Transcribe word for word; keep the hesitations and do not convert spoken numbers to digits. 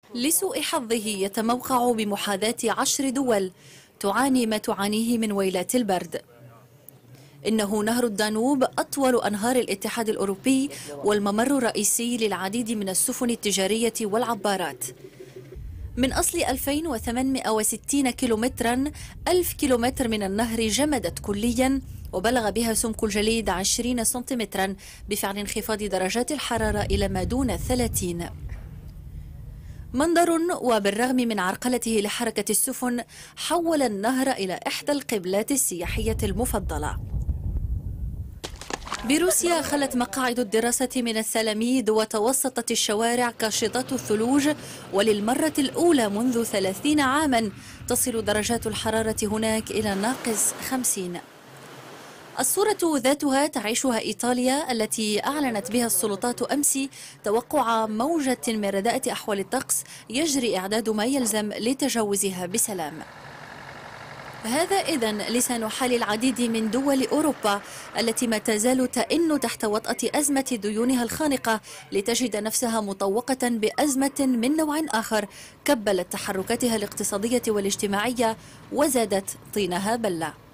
لسوء حظه يتموقع بمحاذاة عشر دول تعاني ما تعانيه من ويلات البرد. إنه نهر الدانوب أطول أنهار الاتحاد الأوروبي والممر الرئيسي للعديد من السفن التجارية والعبارات. من أصل ألفين وثمانمئة وستين كيلومترا، ألف كيلومتر من النهر جمدت كليا وبلغ بها سمك الجليد عشرين سنتيمترا بفعل انخفاض درجات الحرارة إلى ما دون الثلاثين. منظر وبالرغم من عرقلته لحركة السفن حول النهر إلى إحدى القبلات السياحية المفضلة. بروسيا خلت مقاعد الدراسة من السلاميد وتوسطت الشوارع كاشطات الثلوج، وللمرة الأولى منذ ثلاثين عاما تصل درجات الحرارة هناك إلى ناقص خمسين. الصورة ذاتها تعيشها إيطاليا التي أعلنت بها السلطات أمس توقع موجة من رداءة أحوال الطقس يجري إعداد ما يلزم لتجاوزها بسلام. هذا إذن لسان حال العديد من دول أوروبا التي ما تزال تئن تحت وطأة أزمة ديونها الخانقة لتجد نفسها مطوقة بأزمة من نوع آخر كبلت تحركاتها الاقتصادية والاجتماعية وزادت طينها بلة.